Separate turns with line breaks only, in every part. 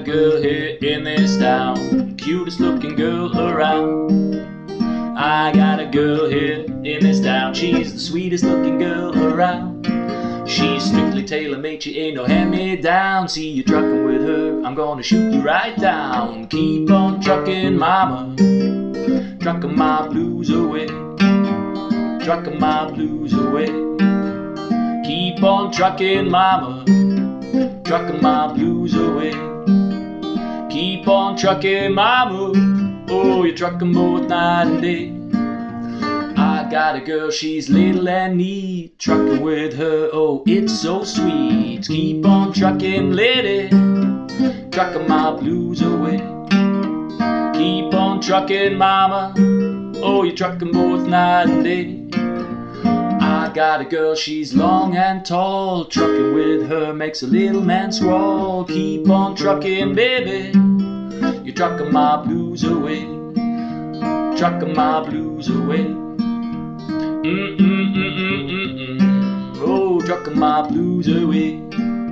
a girl here in this town, cutest looking girl around. I got a girl here in this town, she's the sweetest looking girl around. She's strictly tailor-made, she ain't no hand-me-down. See you trucking with her, I'm gonna shoot you right down. Keep on trucking, mama, trucking my blues away, trucking my blues away. Keep on trucking, mama, trucking my blues away. Keep on trucking, mama, oh, you're trucking both night and day. I got a girl, she's little and neat, trucking with her, oh, it's so sweet. Keep on trucking, lady, trucking my blues away. Keep on trucking, mama, oh, you're trucking both night and day. I got a girl, she's long and tall, trucking with her makes a little man squall. Keep on trucking, baby, you're trucking my blues away, trucking my blues away. Oh, trucking my blues away.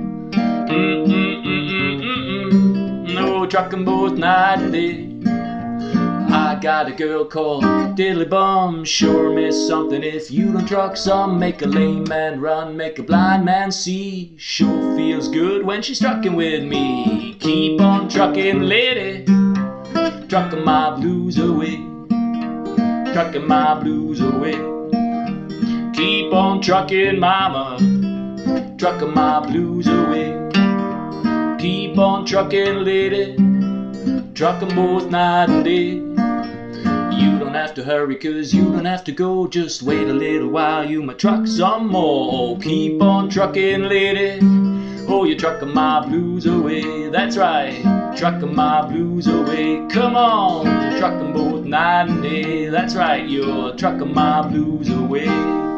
Oh, trucking both night and day. I got a girl called Diddly Bum, sure miss something if you don't truck some. Make a lame man run, make a blind man see. Sure feels good when she's trucking with me. Keep on trucking, lady, trucking my blues away, trucking my blues away. Keep on trucking, mama, trucking my blues away. Keep on trucking, lady, trucking both night and day. You don't have to hurry, cause you don't have to go. Just wait a little while, you might truck some more. Oh, keep on trucking, lady, oh, you're trucking my blues away. That's right, trucking my blues away. Come on, trucking both night and day. That's right, you're trucking my blues away.